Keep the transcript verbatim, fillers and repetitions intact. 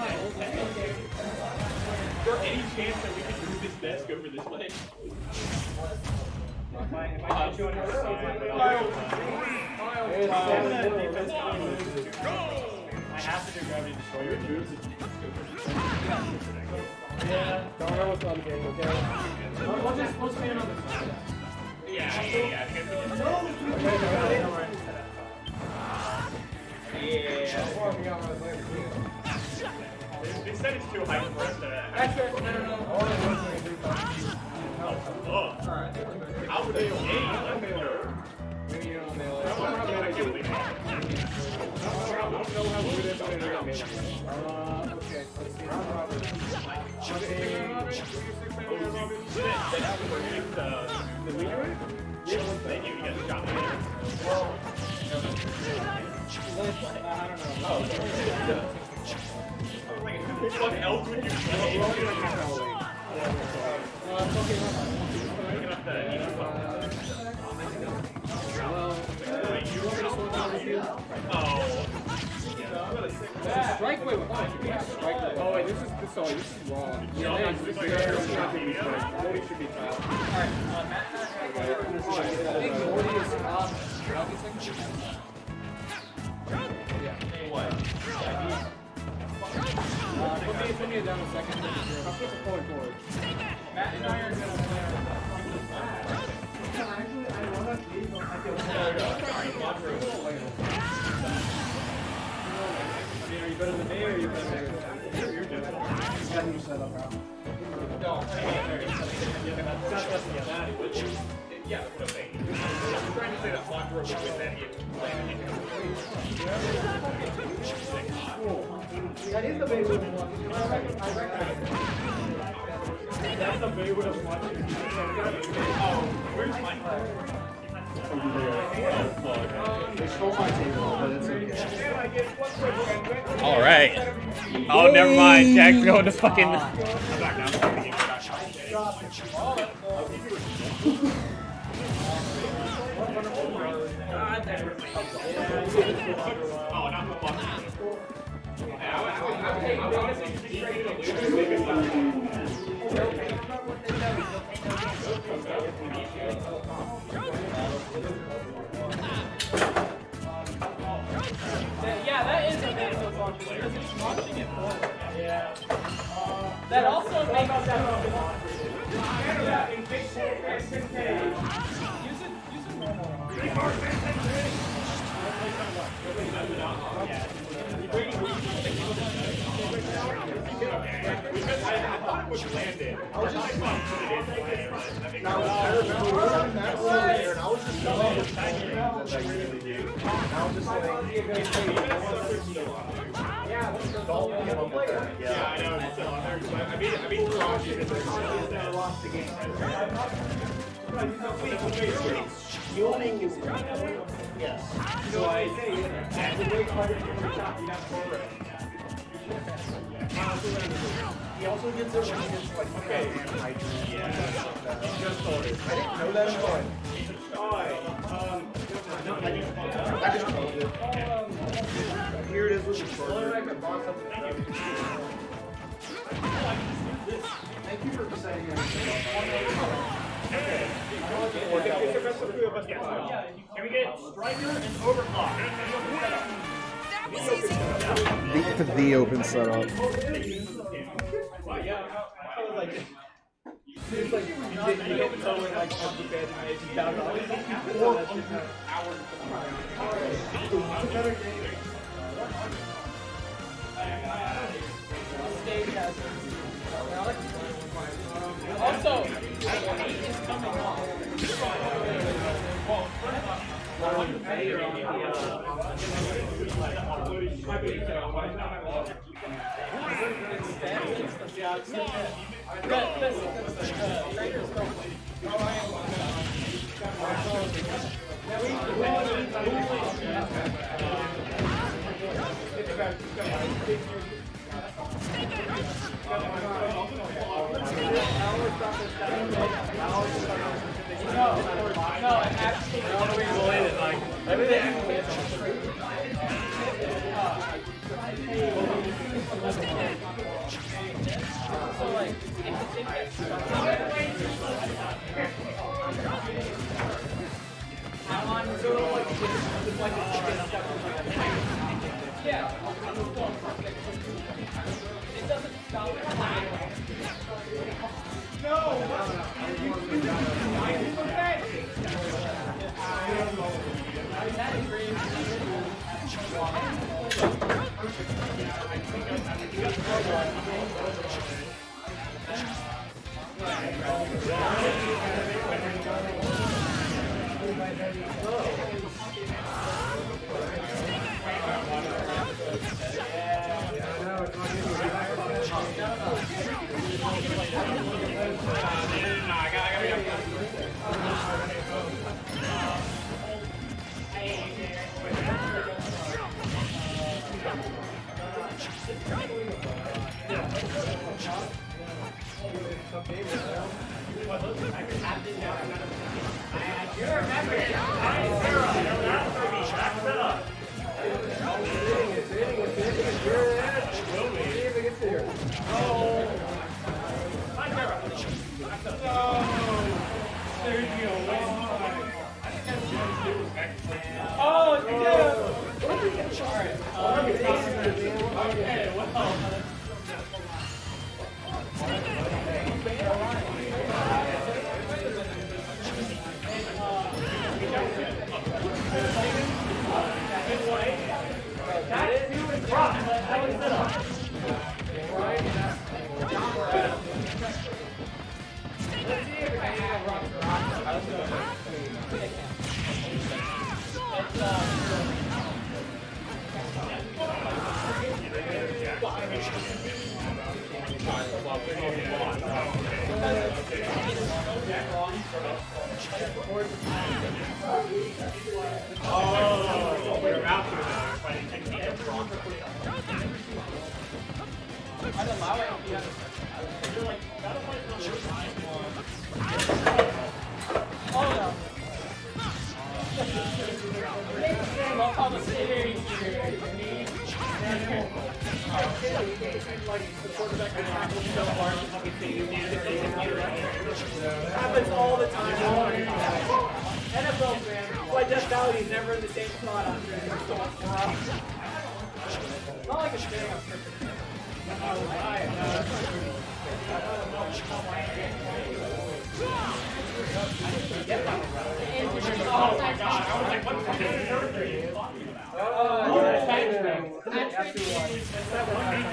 there any chance that we can move this desk over this way? If I hit you on your side, but I'll I have to do gravity destroy your moves. Yeah. Don't know what's on the game, okay? We'll just we'll stand on this side. Yeah, yeah, yeah. Yeah. They said it's too high for us to. Actually, no, no, no. Oh. How would they game? Maybe you don't know. I can't believe it. I don't know how good it is. Uh, okay. Let's see. The leader? Yeah, thank you. You got the shot. Well, I don't know. Oh, what else would you play? Oh. Strike wait, what? Strike wait. Oh wait, this is this sorry, this is wrong. Yeah, this is very not to be strike. Morty should be fouled. Alright, uh Matt I think Morty is off. Yeah. What? Uh, put me, put me down a second. I'll put the forward forward. Matt and I are gonna play our actually I wanna leave on I mean, are you better than me or are you better than me? You're good. You got me set up, bro. No, yeah, that's what I'm saying. I'm trying to say that Block Road would win that game. That is the Baywood one. I recognize it. That's the Baywood one. Oh, where's my card? They stole my table, but it's okay. All right. Oh, never mind. Jack's going to fucking. I'm back now. Oh, not the fuck. Yeah, that is a Baywood launcher because it's launching it forward. Yeah. That also makes sense. Use it, use it normal. I thought it was landed. I was just trying to put it in. I remember that was there, and I was just telling you that I really do. I was just like, yeah, yeah, I know. It's still on there. I mean, I mean, Roger is lost the game. Healing is yes. So I say, that's a great part of your shot. You have to he also gets it when he gets like okay. Yeah. Just told it. I didn't know that in fun. Alright. Um I just told it. Here it is with the short. Thank you for saying that. Can we get Striker and Overclock? The, the open setup. Yeah, I was like, it's like you didn't you open setup like up the bed and it's down to like four hours. Better game. Also, eight is coming off. No, no, actually, like, everything. So like, if the thing gets stuck, I'm on so like it's like it's stuck in like a yeah. It doesn't stop. No. That is great. Oh, dude! Alright. Okay, well. Oh, we're about to. I'd allow it if you have oh no. Love how the series happens all the time. N F L fans, why Death Valley is never in the same spot on it's not like a thing I'm tripping. Oh my god, I was like, what the fuck are you talking about? Oh, yeah.